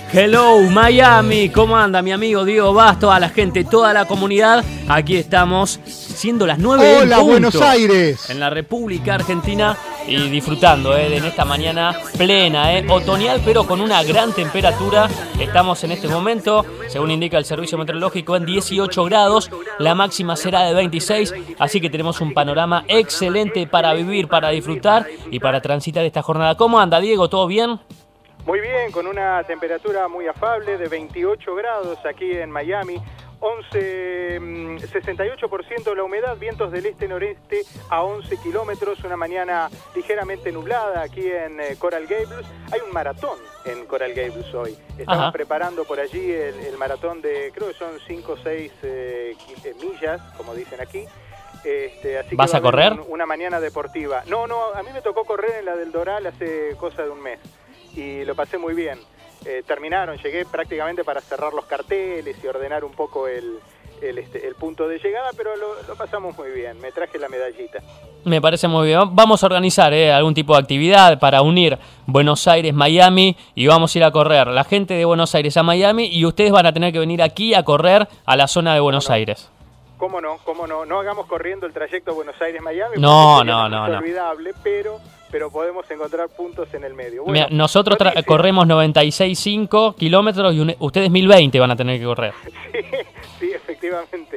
Hello Miami, ¿cómo anda mi amigo Diego Basto? A la gente, toda la comunidad, aquí estamos siendo las 9 Hola, Buenos Aires, en la República Argentina y disfrutando de esta mañana plena, otoñal, pero con una gran temperatura. Estamos en este momento, según indica el servicio meteorológico, en 18 grados, la máxima será de 26, así que tenemos un panorama excelente para vivir, para disfrutar y para transitar esta jornada. ¿Cómo anda, Diego? ¿Todo bien? Muy bien, con una temperatura muy afable de 28 grados aquí en Miami, 68% la humedad, vientos del este-noreste a 11 kilómetros, una mañana ligeramente nublada aquí en Coral Gables. Hay un maratón en Coral Gables hoy. Estamos preparando por allí el maratón de, creo que son 5 o 6 millas, como dicen aquí. Así ¿Vas a correr? Una mañana deportiva. No, a mí me tocó correr en la del Doral hace cosa de un mes. Y lo pasé muy bien. Llegué prácticamente para cerrar los carteles y ordenar un poco el punto de llegada, pero lo pasamos muy bien. Me traje la medallita. Me parece muy bien. Vamos a organizar algún tipo de actividad para unir Buenos Aires, Miami, y vamos a ir a correr. La gente de Buenos Aires a Miami, y ustedes van a tener que venir aquí a correr a la zona de Buenos Aires. ¿Cómo no? No hagamos corriendo el trayecto Buenos Aires-Miami. No. Es olvidable, pero podemos encontrar puntos en el medio. Bueno, nosotros corremos 96,5 kilómetros y ustedes 1020 van a tener que correr. Sí, efectivamente.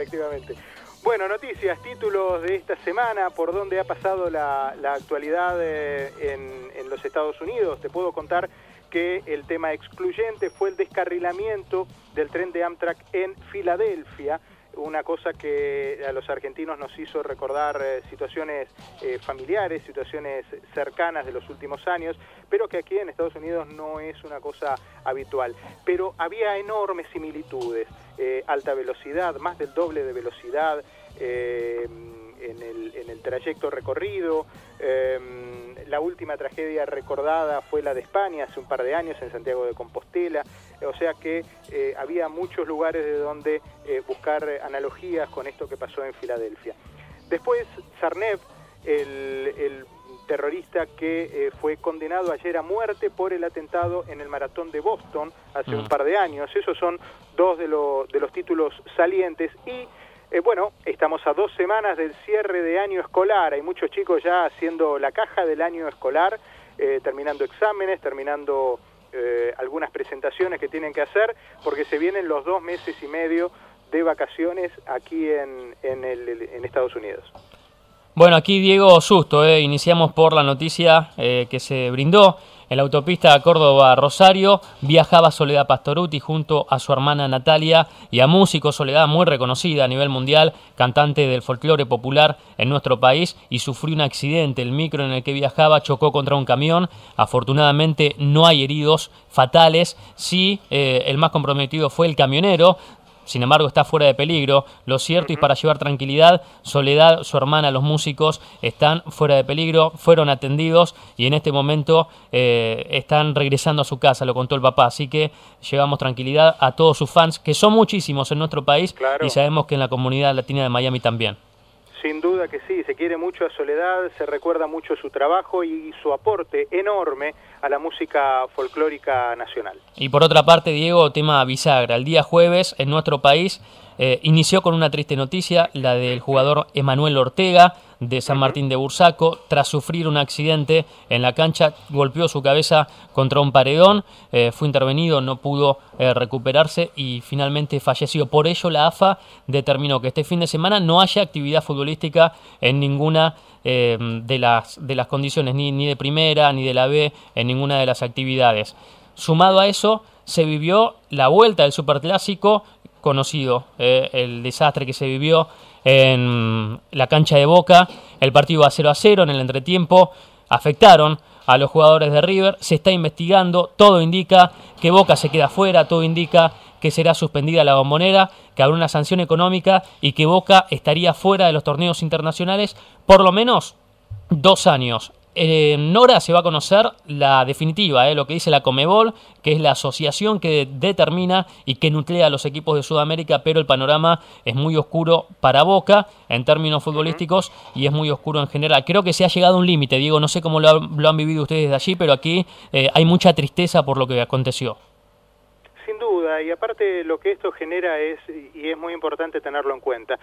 Bueno, noticias, títulos de esta semana, por dónde ha pasado la actualidad en los Estados Unidos. Te puedo contar que el tema excluyente fue el descarrilamiento del tren de Amtrak en Filadelfia, una cosa que a los argentinos nos hizo recordar situaciones familiares, situaciones cercanas de los últimos años, pero que aquí en Estados Unidos no es una cosa habitual. Pero había enormes similitudes, alta velocidad, más del doble de velocidad en el trayecto recorrido. La última tragedia recordada fue la de España hace un par de años en Santiago de Compostela, o sea que había muchos lugares de donde buscar analogías con esto que pasó en Filadelfia. Después, Tsarnaev, el terrorista que fue condenado ayer a muerte por el atentado en el maratón de Boston hace un par de años. Esos son dos de los títulos salientes. Y bueno, estamos a 2 semanas del cierre de año escolar. Hay muchos chicos ya haciendo la caja del año escolar, terminando exámenes, terminando algunas presentaciones que tienen que hacer, porque se vienen los 2 meses y medio de vacaciones aquí en Estados Unidos. Bueno, aquí Diego, susto, iniciamos por la noticia que se brindó. En la autopista Córdoba-Rosario viajaba Soledad Pastorutti junto a su hermana Natalia y a músico. Soledad, muy reconocida a nivel mundial, cantante del folclore popular en nuestro país, y sufrió un accidente. El micro en el que viajaba chocó contra un camión. Afortunadamente no hay heridos fatales. Sí, el más comprometido fue el camionero. Sin embargo, está fuera de peligro. Lo cierto, y para llevar tranquilidad, Soledad, su hermana, los músicos están fuera de peligro, fueron atendidos y en este momento están regresando a su casa, lo contó el papá. Así que llevamos tranquilidad a todos sus fans, que son muchísimos en nuestro país, claro, y sabemos que en la comunidad latina de Miami también. Sin duda que sí, se quiere mucho a Soledad, se recuerda mucho su trabajo y su aporte enorme a la música folclórica nacional. Y por otra parte, Diego, tema bisagra. El día jueves en nuestro país inició con una triste noticia, la del jugador Emanuel Ortega de San Martín de Bursaco. Tras sufrir un accidente en la cancha, golpeó su cabeza contra un paredón, fue intervenido, no pudo recuperarse y finalmente falleció. Por ello la AFA determinó que este fin de semana no haya actividad futbolística en ninguna de las condiciones, ni de primera ni de la B, en ninguna de las actividades. Sumado a eso, se vivió la vuelta del Superclásico, conocido el desastre que se vivió en la cancha de Boca. El partido va 0-0 en el entretiempo. Afectaron a los jugadores de River. Se está investigando. Todo indica que Boca se queda fuera. Todo indica que será suspendida la Bombonera, que habrá una sanción económica y que Boca estaría fuera de los torneos internacionales por lo menos 2 años. En horas se va a conocer la definitiva, lo que dice la Conmebol, que es la asociación que determina y que nuclea a los equipos de Sudamérica, pero el panorama es muy oscuro para Boca en términos futbolísticos y es muy oscuro en general. Creo que se ha llegado a un límite, Diego, no sé cómo lo han vivido ustedes de allí, pero aquí hay mucha tristeza por lo que aconteció. sin duda, y aparte lo que esto genera es, y es muy importante tenerlo en cuenta,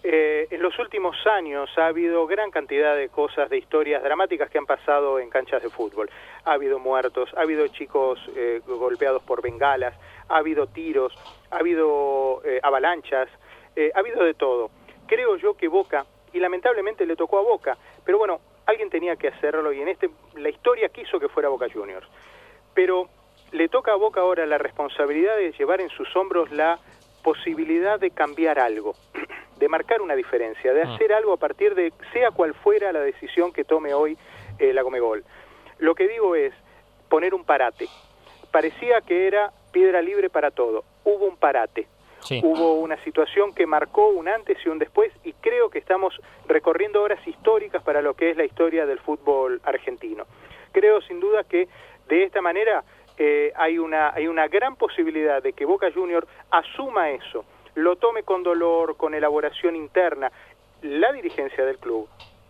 en los últimos años ha habido gran cantidad de cosas, de historias dramáticas que han pasado en canchas de fútbol. Ha habido muertos, ha habido chicos golpeados por bengalas, ha habido tiros, ha habido avalanchas, ha habido de todo. Creo yo que Boca, y lamentablemente le tocó a Boca, pero bueno, alguien tenía que hacerlo y la historia quiso que fuera Boca Juniors. Pero le toca a Boca ahora la responsabilidad de llevar en sus hombros la posibilidad de cambiar algo, de marcar una diferencia, de hacer algo a partir de, sea cual fuera la decisión que tome hoy la Conmebol. Lo que digo es poner un parate. Parecía que era piedra libre para todo. Hubo un parate. Sí. Hubo una situación que marcó un antes y un después, y creo que estamos recorriendo horas históricas para lo que es la historia del fútbol argentino. Creo sin duda que de esta manera hay una gran posibilidad de que Boca Juniors asuma eso, lo tome con dolor, con elaboración interna, la dirigencia del club,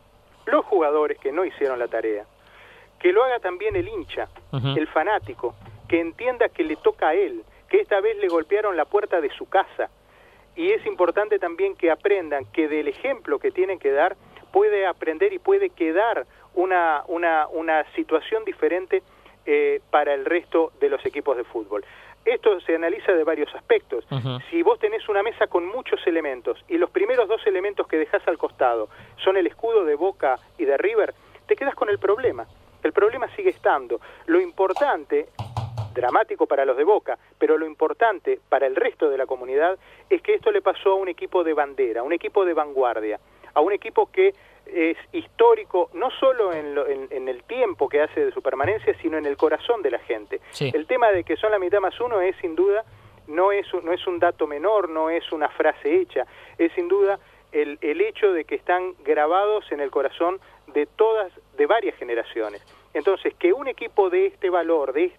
los jugadores que no hicieron la tarea, que lo haga también el hincha, el fanático, que entienda que le toca a él, que esta vez le golpearon la puerta de su casa, y es importante también que aprendan que del ejemplo que tienen que dar puede aprender y puede quedar una situación diferente para el resto de los equipos de fútbol. Esto se analiza de varios aspectos. Si vos tenés una mesa con muchos elementos y los primeros dos elementos que dejás al costado son el escudo de Boca y de River, te quedás con el problema. El problema sigue estando. Lo importante, dramático para los de Boca, pero lo importante para el resto de la comunidad es que esto le pasó a un equipo de bandera, a un equipo de vanguardia, a un equipo que es histórico no solo en el tiempo que hace de su permanencia, sino en el corazón de la gente. Sí. El tema de que son la mitad más uno es sin duda, no es un dato menor, no es una frase hecha, es sin duda el hecho de que están grabados en el corazón de varias generaciones. Entonces, que un equipo de este valor, de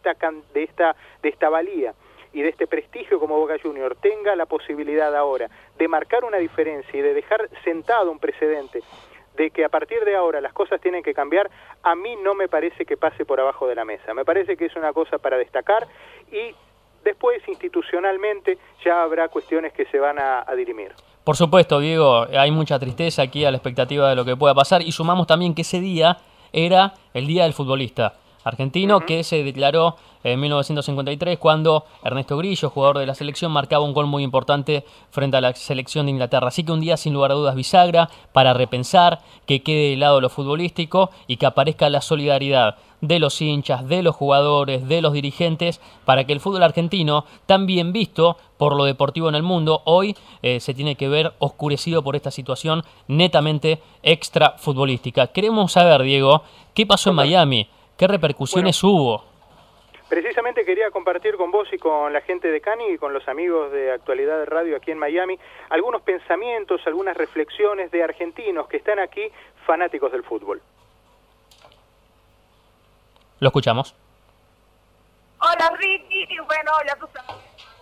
esta valía y de este prestigio como Boca Juniors tenga la posibilidad ahora de marcar una diferencia y de dejar sentado un precedente de que a partir de ahora las cosas tienen que cambiar, a mí no me parece que pase por abajo de la mesa. Me parece que es una cosa para destacar y después institucionalmente ya habrá cuestiones que se van a dirimir. Por supuesto, Diego, hay mucha tristeza aquí a la expectativa de lo que pueda pasar, y sumamos también que ese día era el Día del Futbolista argentino, que se declaró en 1953 cuando Ernesto Grillo, jugador de la selección, marcaba un gol muy importante frente a la selección de Inglaterra. Así que un día sin lugar a dudas bisagra para repensar, que quede de lado lo futbolístico y que aparezca la solidaridad de los hinchas, de los jugadores, de los dirigentes, para que el fútbol argentino, tan bien visto por lo deportivo en el mundo, hoy se tiene que ver oscurecido por esta situación netamente extra futbolística. Queremos saber, Diego, ¿qué pasó en Miami? ¿Qué repercusiones hubo? Precisamente quería compartir con vos y con la gente de Cani y con los amigos de Actualidad de Radio aquí en Miami algunos pensamientos, algunas reflexiones de argentinos que están aquí fanáticos del fútbol. Lo escuchamos. Hola Ricky, bueno, hola Susana.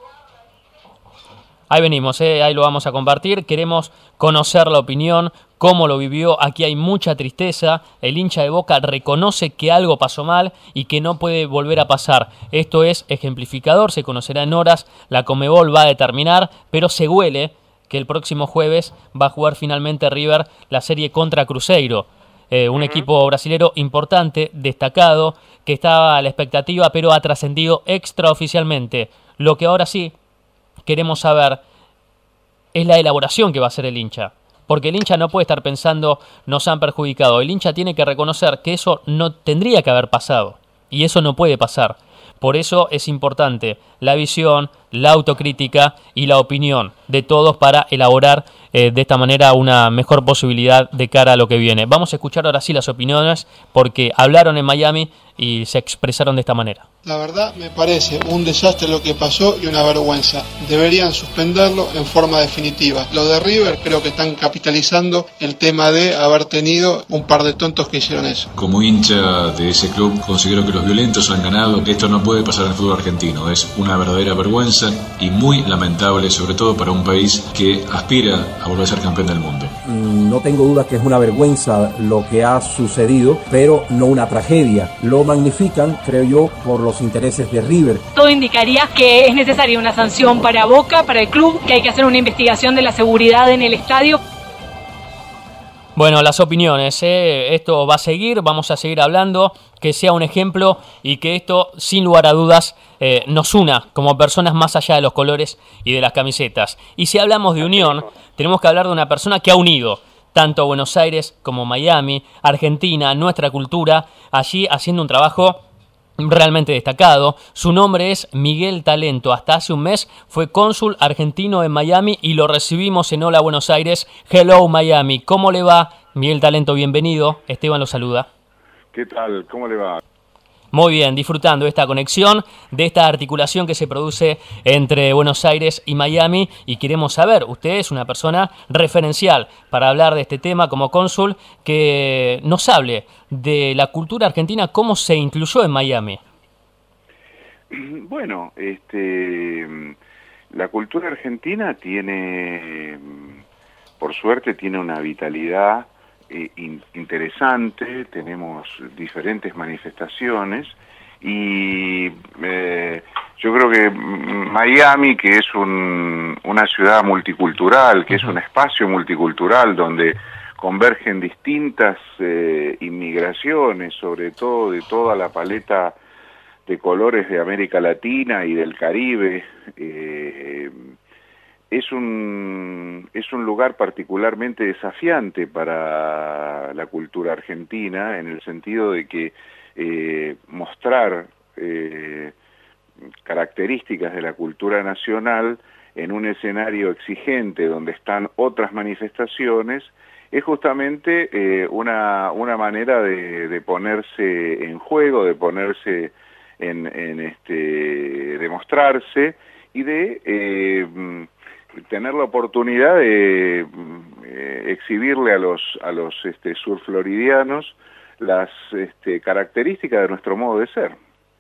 Ahí venimos, ahí lo vamos a compartir. Queremos conocer la opinión, cómo lo vivió. Aquí hay mucha tristeza. El hincha de Boca reconoce que algo pasó mal y que no puede volver a pasar. Esto es ejemplificador, se conocerá en horas. La Conmebol va a determinar, pero se huele que el próximo jueves va a jugar finalmente River la serie contra Cruzeiro. Un equipo brasilero importante, destacado, que estaba a la expectativa, pero ha trascendido extraoficialmente. Lo que ahora sí queremos saber es la elaboración que va a hacer el hincha. Porque el hincha no puede estar pensando, nos han perjudicado. El hincha tiene que reconocer que eso no tendría que haber pasado. Y eso no puede pasar. Por eso es importante la visión, la autocrítica y la opinión de todos para elaborar de esta manera una mejor posibilidad de cara a lo que viene. Vamos a escuchar ahora sí las opiniones, porque hablaron en Miami y se expresaron de esta manera. La verdad me parece un desastre lo que pasó y una vergüenza. Deberían suspenderlo en forma definitiva. Lo de River creo que están capitalizando el tema de haber tenido un par de tontos que hicieron eso. Como hincha de ese club considero que los violentos han ganado. Esto no puede pasar en el fútbol argentino. Es una verdadera vergüenza. vergüenza y muy lamentable, sobre todo para un país que aspira a volver a ser campeón del mundo. No tengo duda que es una vergüenza lo que ha sucedido, pero no una tragedia. Lo magnifican, creo yo, por los intereses de River. Todo indicaría que es necesaria una sanción para Boca, para el club, que hay que hacer una investigación de la seguridad en el estadio. Bueno, las opiniones, esto va a seguir, vamos a seguir hablando, que sea un ejemplo y que esto, sin lugar a dudas, nos una como personas más allá de los colores y de las camisetas. Y si hablamos de unión, tenemos que hablar de una persona que ha unido tanto a Buenos Aires como Miami, Argentina, nuestra cultura, allí haciendo un trabajo realmente destacado. Su nombre es Miguel Talento. Hasta hace un mes fue cónsul argentino en Miami y lo recibimos en Hola Buenos Aires. Hello Miami. ¿Cómo le va? Miguel Talento, bienvenido. Esteban lo saluda. ¿Qué tal? ¿Cómo le va? Muy bien, disfrutando de esta conexión, de esta articulación que se produce entre Buenos Aires y Miami, y queremos saber, usted es una persona referencial para hablar de este tema como cónsul, que nos hable de la cultura argentina, cómo se incluyó en Miami. Bueno, la cultura argentina tiene, por suerte, tiene una vitalidad interesante, tenemos diferentes manifestaciones y yo creo que Miami, que es una ciudad multicultural, que es un espacio multicultural donde convergen distintas inmigraciones, sobre todo de toda la paleta de colores de América Latina y del Caribe, es un lugar particularmente desafiante para la cultura argentina, en el sentido de que mostrar características de la cultura nacional en un escenario exigente donde están otras manifestaciones es justamente una manera de ponerse en juego, de ponerse de mostrarse y de tener la oportunidad de exhibirle a los surfloridianos las características de nuestro modo de ser.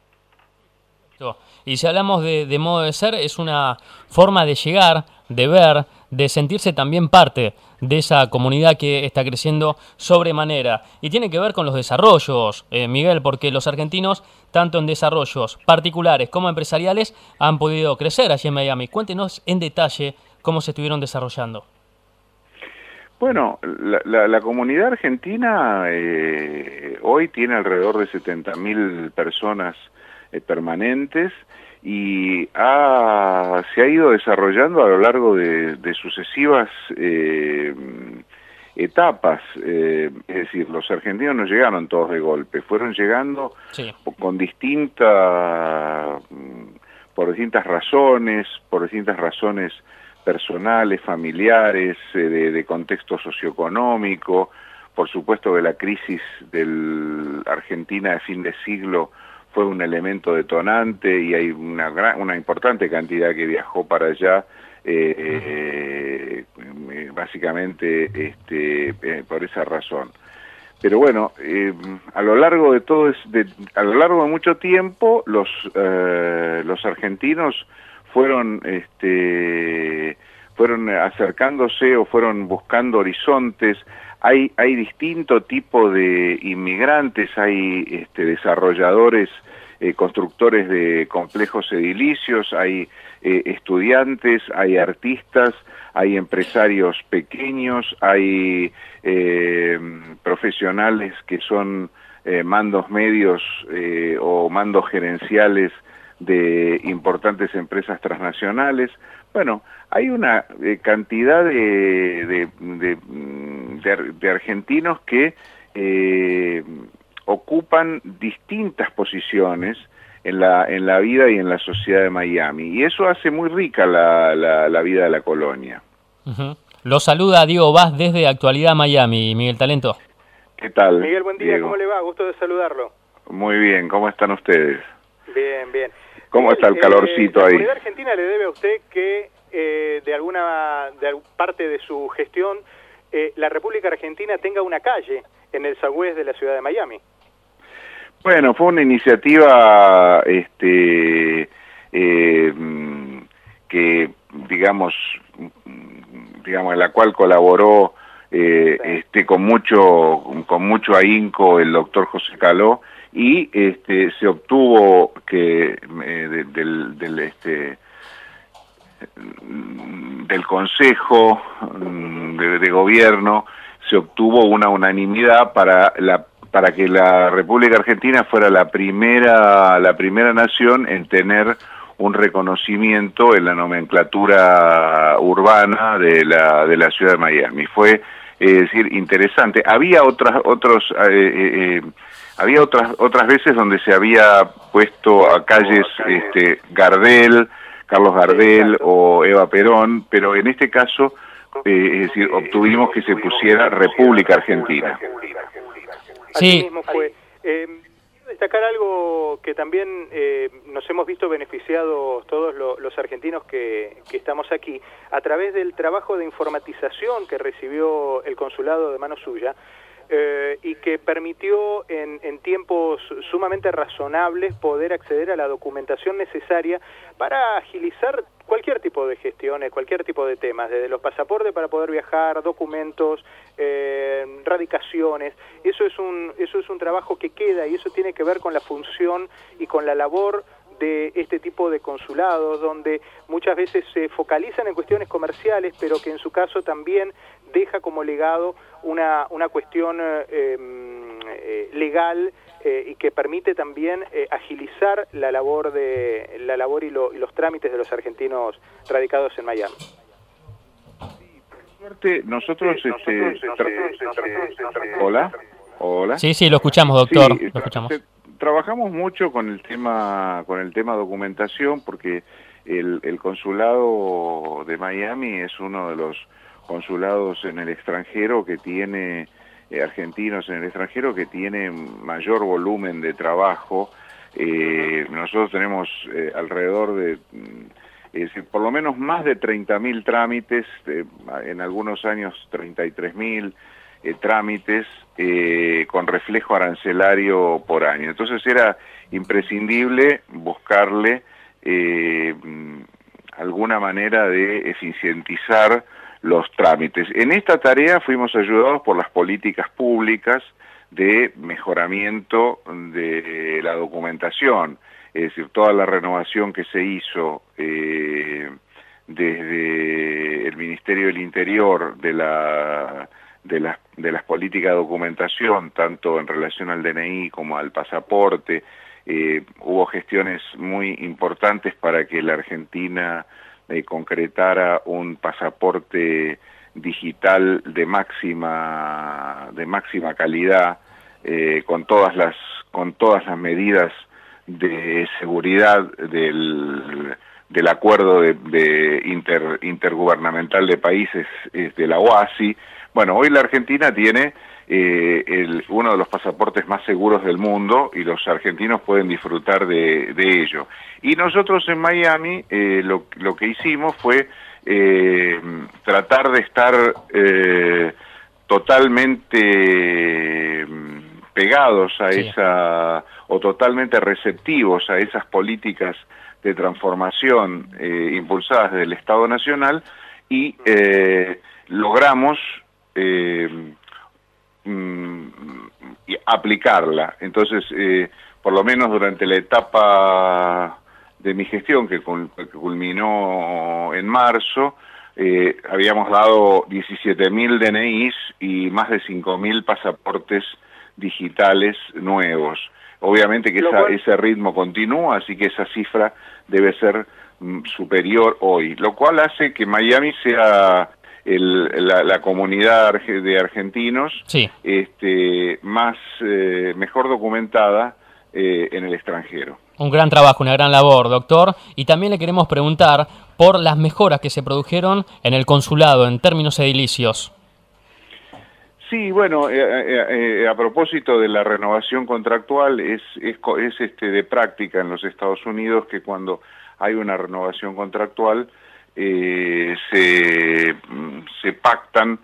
Y si hablamos de modo de ser, es una forma de llegar, de ver, de sentirse también parte de esa comunidad que está creciendo sobremanera. Y tiene que ver con los desarrollos, Miguel, porque los argentinos, tanto en desarrollos particulares como empresariales, han podido crecer allí en Miami. Cuéntenos en detalle cómo se estuvieron desarrollando. Bueno, la comunidad argentina hoy tiene alrededor de 70.000 personas permanentes y se ha ido desarrollando a lo largo de sucesivas etapas, es decir, los argentinos no llegaron todos de golpe, fueron llegando por distintas razones personales, familiares, de contexto socioeconómico, por supuesto que la crisis de Argentina de fin de siglo fue un elemento detonante y hay una importante cantidad que viajó para allá, básicamente por esa razón. Pero bueno, a lo largo de mucho tiempo los argentinos fueron acercándose o fueron buscando horizontes. Hay distinto tipo de inmigrantes, hay desarrolladores, constructores de complejos edilicios, hay estudiantes, hay artistas, hay empresarios pequeños, hay profesionales que son mandos medios o mandos gerenciales de importantes empresas transnacionales. Bueno, hay una cantidad de argentinos que ocupan distintas posiciones en la vida y en la sociedad de Miami, y eso hace muy rica la vida de la colonia. Lo saluda Diego Vaz desde Actualidad Miami. Miguel Talento. ¿Qué tal, Miguel, buen día, Diego? ¿Cómo le va? Gusto de saludarlo. Muy bien, ¿cómo están ustedes? Bien, bien. ¿Cómo está el calorcito ahí? ahí? La comunidad argentina le debe a usted que de alguna parte de su gestión la República Argentina tenga una calle en el Southwest de la ciudad de Miami. Bueno, fue una iniciativa que digamos en la cual colaboró con mucho ahínco el doctor José Caló, y se obtuvo que del Consejo de Gobierno se obtuvo una unanimidad para que la República Argentina fuera la primera nación en tener un reconocimiento en la nomenclatura urbana de la ciudad de Miami. Fue, decir, interesante. Había otras veces donde se había puesto a calles Gardel, Carlos Gardel o Eva Perón, pero en este caso, es decir, obtuvimos que se pusiera República Argentina. Así mismo fue. Quiero destacar algo que también nos hemos visto beneficiados todos los argentinos que estamos aquí, a través del trabajo de informatización que recibió el consulado de mano suya, y que permitió en tiempos sumamente razonables poder acceder a la documentación necesaria para agilizar cualquier tipo de gestiones, cualquier tipo de temas, desde los pasaportes para poder viajar, documentos, radicaciones. Eso es un trabajo que queda, y eso tiene que ver con la función y con la labor de este tipo de consulados, donde muchas veces se focalizan en cuestiones comerciales, pero que en su caso también deja como legado una cuestión legal, y que permite también agilizar la labor y los trámites de los argentinos radicados en Miami. Suerte, nosotros hola. Sí, lo escuchamos, doctor. Sí, lo escuchamos. Trabajamos mucho con el tema documentación, porque el consulado de Miami es uno de los consulados en el extranjero que tiene argentinos en el extranjero que tiene mayor volumen de trabajo. Nosotros tenemos alrededor de es decir, por lo menos más de 30.000 trámites, en algunos años 33.000 trámites con reflejo arancelario por año. Entonces era imprescindible buscarle alguna manera de eficientizar los trámites. En esta tarea fuimos ayudados por las políticas públicas de mejoramiento de la documentación, es decir, toda la renovación que se hizo desde el Ministerio del Interior de las políticas de documentación, tanto en relación al DNI como al pasaporte. Hubo gestiones muy importantes para que la Argentina concretara un pasaporte digital de máxima calidad, con todas las medidas de seguridad del acuerdo intergubernamental de países de la OASI. Bueno, hoy la Argentina tiene uno de los pasaportes más seguros del mundo, y los argentinos pueden disfrutar de ello. Y nosotros en Miami lo que hicimos fue tratar de estar totalmente pegados a o totalmente receptivos a esas políticas de transformación impulsadas desde el Estado Nacional, y logramos aplicarla. Entonces, por lo menos durante la etapa de mi gestión, que culminó en marzo, habíamos dado 17.000 DNIs y más de 5.000 pasaportes digitales nuevos. Obviamente que ese ritmo continúa, así que esa cifra debe ser superior hoy, lo cual hace que Miami sea la comunidad de argentinos mejor documentada en el extranjero. Un gran trabajo, una gran labor, doctor. Y también le queremos preguntar por las mejoras que se produjeron en el consulado en términos edilicios. Sí, bueno, a propósito de la renovación contractual, es de práctica en los Estados Unidos que cuando hay una renovación contractual se pactan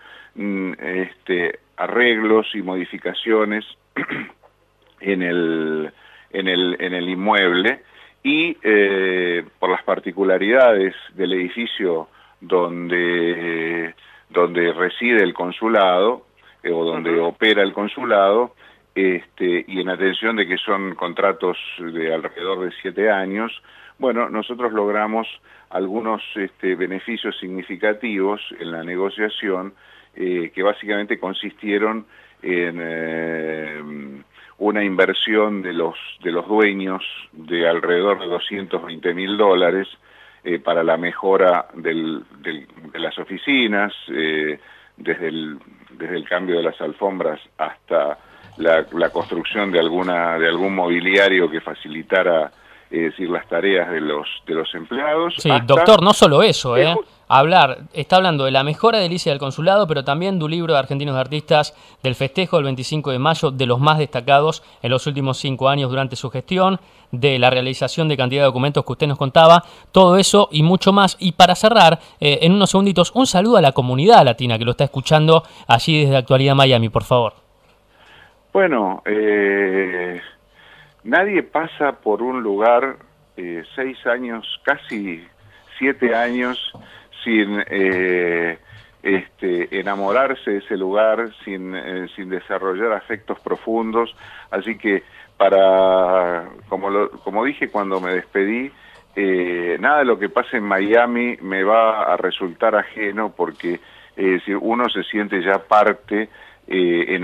arreglos y modificaciones en el inmueble, y por las particularidades del edificio donde reside el consulado, o donde opera el consulado, y en atención de que son contratos de alrededor de 7 años, bueno, nosotros logramos algunos beneficios significativos en la negociación, que básicamente consistieron en una inversión de los dueños de alrededor de $220.000 para la mejora de las oficinas, desde el cambio de las alfombras hasta la construcción de algún mobiliario que facilitara, decir, las tareas de los empleados. Sí, doctor, no solo eso, está hablando de la mejora edilicia del consulado, pero también de un libro de Argentinos de Artistas, del festejo del 25 de mayo, de los más destacados en los últimos 5 años durante su gestión, de la realización de cantidad de documentos que usted nos contaba, todo eso y mucho más. Y para cerrar, en unos segunditos, un saludo a la comunidad latina que lo está escuchando allí desde Actualidad Miami, por favor. Bueno, nadie pasa por un lugar 6 años, casi 7 años, sin enamorarse de ese lugar, sin desarrollar afectos profundos. Así que, como dije cuando me despedí, nada de lo que pase en Miami me va a resultar ajeno, porque si uno se siente ya parte en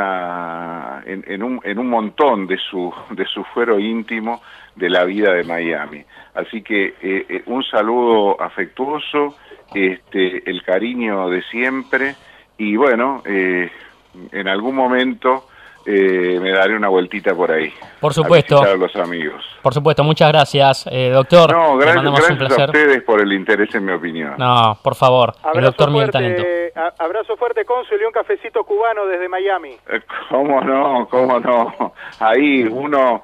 un montón de su fuero íntimo de la vida de Miami. Así que un saludo afectuoso, el cariño de siempre, y bueno, en algún momento me daré una vueltita por ahí. Por supuesto. A visitar a los amigos. Por supuesto, muchas gracias, doctor. No, gracias un placer a ustedes por el interés en mi opinión. No, por favor, abrazo el doctor fuerte, Miguel Talento. Abrazo fuerte, cónsul, y un cafecito cubano desde Miami. ¿Cómo no? Ahí, uno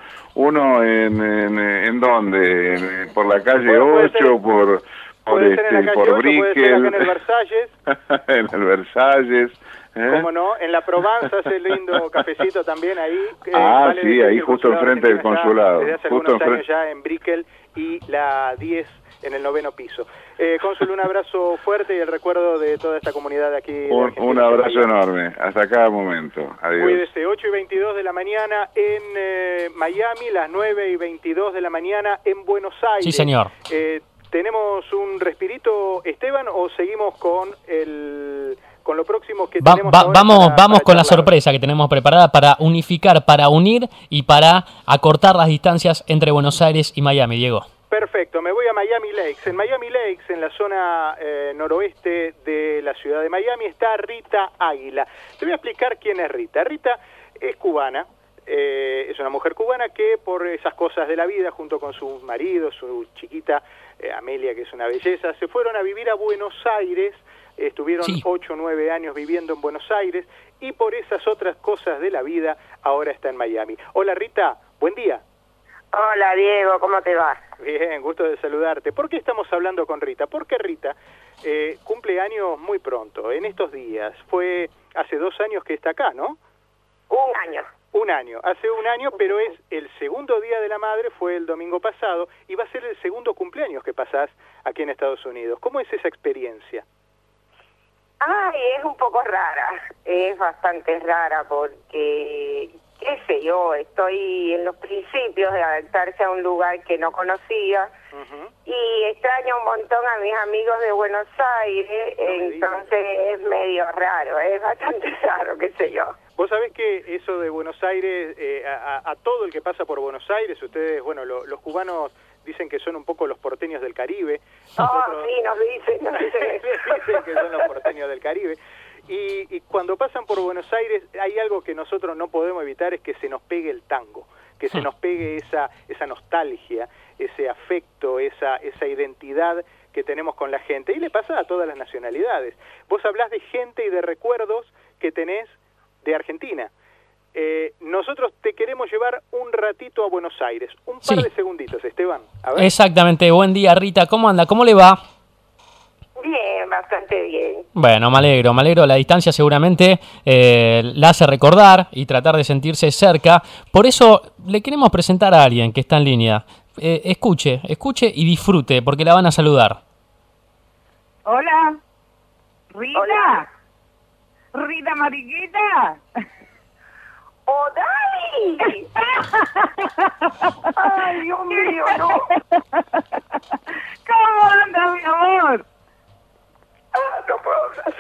en dónde, por la calle 8, por Brickell, en el Versalles. En el Versalles. ¿Cómo no? En la Provenza hace lindo cafecito también ahí. Vale, sí, ahí justo enfrente del consulado. Desde hace algunos años ya en Brickell y la 10 en el 9º piso. Cónsul, un abrazo fuerte y el recuerdo de toda esta comunidad de aquí. Un abrazo enorme, hasta cada momento. Adiós. Cuídese, 8:22 de la mañana en Miami, las 9:22 de la mañana en Buenos Aires. Sí, señor. ¿Tenemos un respirito, Esteban, o seguimos con lo próximo que tenemos ahora vamos con la sorpresa que tenemos preparada para unificar, para unir y para acortar las distancias entre Buenos Aires y Miami, Diego? Perfecto, me voy a Miami Lakes. En Miami Lakes, en la zona noroeste de la ciudad de Miami, está Rita Águila. Te voy a explicar quién es Rita. Rita es cubana, es una mujer cubana que por esas cosas de la vida, junto con su marido, su chiquita Amelia, que es una belleza, se fueron a vivir a Buenos Aires. Estuvieron 8 o 9 años viviendo en Buenos Aires y por esas otras cosas de la vida ahora está en Miami. Hola Rita, buen día. Hola Diego, ¿cómo te va? Bien, gusto de saludarte. ¿Por qué estamos hablando con Rita? Porque Rita cumple años muy pronto, en estos días. Fue hace 2 años que está acá, ¿no? Un año. Hace un año, pero es el segundo Día de la Madre, fue el domingo pasado, y va a ser el segundo cumpleaños que pasás aquí en Estados Unidos. ¿Cómo es esa experiencia? Ay, es un poco rara, es bastante rara porque, qué sé yo, estoy en los principios de adaptarse a un lugar que no conocía y extraño un montón a mis amigos de Buenos Aires, entonces es medio raro, es bastante raro, qué sé yo. Vos sabés que eso de Buenos Aires, a todo el que pasa por Buenos Aires, ustedes, bueno, los cubanos dicen que son un poco los porteños del Caribe. Nosotros... sí, nos dicen. Dicen que son los porteños del Caribe. Y cuando pasan por Buenos Aires, hay algo que nosotros no podemos evitar, es que se nos pegue el tango, que se nos pegue esa nostalgia, ese afecto, esa identidad que tenemos con la gente. Y le pasa a todas las nacionalidades. Vos hablás de gente y de recuerdos que tenés de Argentina. Nosotros te queremos llevar un ratito a Buenos Aires, un par de segunditos, Esteban. A ver. Exactamente, buen día Rita, ¿cómo anda? ¿Cómo le va? Bien, bastante bien. Bueno, me alegro, la distancia seguramente la hace recordar y tratar de sentirse cerca, por eso le queremos presentar a alguien que está en línea. escuche y disfrute, porque la van a saludar. Hola. Rita. Hola. Rita Mariquita. ¡Oh, Dali! ¡Ay, Dios mío, no! ¿Cómo andas, mi amor? No puedo hablar.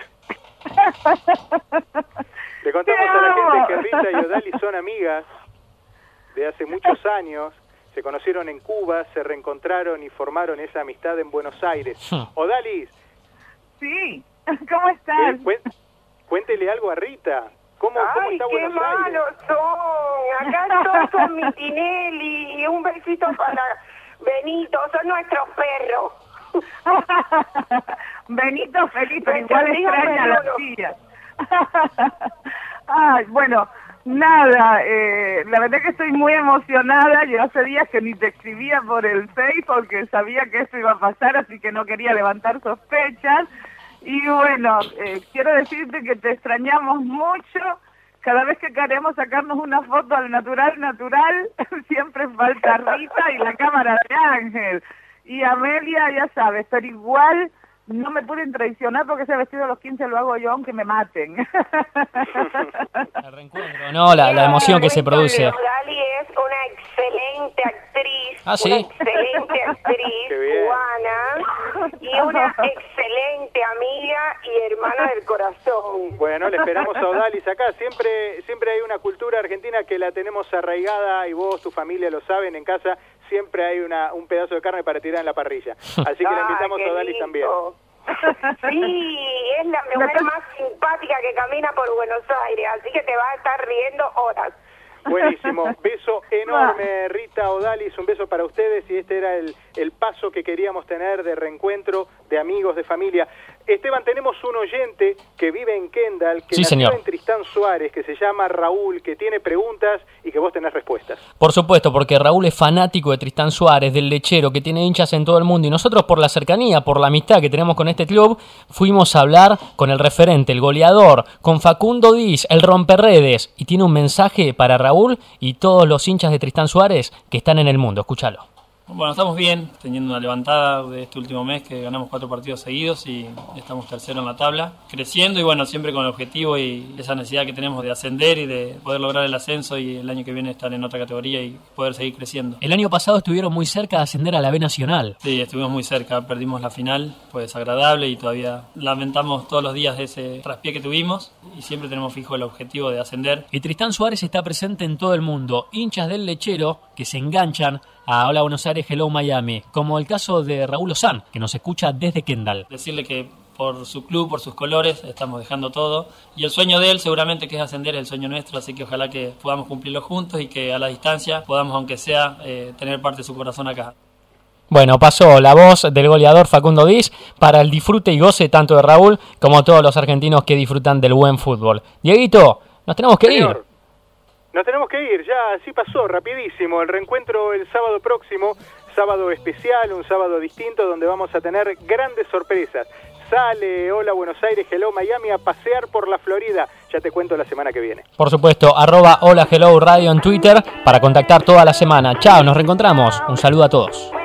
Le contamos a la gente que Rita y Odalis son amigas de hace muchos años. Se conocieron en Cuba, se reencontraron y formaron esa amistad en Buenos Aires. Odalis. Sí, ¿cómo estás? Cuéntele algo a Rita. ¿Cómo está qué Buenos Aires? malos son! Acá todos son mi Tinelli. Un besito para Benito, son nuestros perros. Benito feliz, pero igual extraña a la tía. Ay, bueno, nada, la verdad que estoy muy emocionada. Yo hace días que ni te escribía por el Face porque sabía que esto iba a pasar, así que no quería levantar sospechas. Y bueno, quiero decirte que te extrañamos mucho. Cada vez que queremos sacarnos una foto al natural, siempre falta Rita y la cámara de Ángel. Y Amelia, ya sabes, pero igual no me pueden traicionar porque ese vestido de los 15 lo hago yo aunque me maten. El reencuentro, no, la emoción que se produce. Dali es una excelente actriz, ¿Ah, sí? una excelente actriz cubana y una excelente amiga y hermana del corazón. Bueno, le esperamos a Odalis acá. Siempre hay una cultura argentina que la tenemos arraigada y vos, tu familia lo saben en casa. Siempre hay un pedazo de carne para tirar en la parrilla. Así que le invitamos a Odalis también. Sí, es la mujer más simpática que camina por Buenos Aires, así que te vas a estar riendo horas. Buenísimo, beso enorme Rita, Odalis, un beso para ustedes y este era el paso que queríamos tener de reencuentro de amigos, de familia. Esteban, tenemos un oyente que vive en Kendall, que nació en Tristán Suárez, que se llama Raúl, que tiene preguntas y que vos tenés respuestas. Por supuesto, porque Raúl es fanático de Tristán Suárez, del Lechero, que tiene hinchas en todo el mundo, y nosotros por la cercanía, por la amistad que tenemos con este club, fuimos a hablar con el referente, el goleador, con Facundo Diz, el romperredes, y tiene un mensaje para Raúl y todos los hinchas de Tristán Suárez que están en el mundo. Escúchalo. Bueno, estamos bien, teniendo una levantada de este último mes que ganamos 4 partidos seguidos y estamos tercero en la tabla, creciendo y bueno, siempre con el objetivo y esa necesidad que tenemos de ascender y de poder lograr el ascenso y el año que viene estar en otra categoría y poder seguir creciendo. El año pasado estuvieron muy cerca de ascender a la B Nacional. Sí, estuvimos muy cerca, perdimos la final, fue desagradable y todavía lamentamos todos los días de ese traspié que tuvimos y siempre tenemos fijo el objetivo de ascender. Y Tristán Suárez está presente en todo el mundo, hinchas del Lechero que se enganchan a Hola Buenos Aires, Hello Miami, como el caso de Raúl Ozán, que nos escucha desde Kendall. Decirle que por su club, por sus colores, estamos dejando todo. Y el sueño de él seguramente que es ascender, es el sueño nuestro, así que ojalá que podamos cumplirlo juntos y que a la distancia podamos, aunque sea, tener parte de su corazón acá. Bueno, pasó la voz del goleador Facundo Diz para el disfrute y goce tanto de Raúl como todos los argentinos que disfrutan del buen fútbol. Dieguito, nos tenemos que ir. Nos tenemos que ir, ya así pasó, rapidísimo. El reencuentro el sábado próximo, sábado especial, un sábado distinto donde vamos a tener grandes sorpresas. Sale Hola Buenos Aires, Hello Miami a pasear por la Florida. Ya te cuento la semana que viene. Por supuesto, @Hola Hello Radio en Twitter para contactar toda la semana. Chao, nos reencontramos. Un saludo a todos.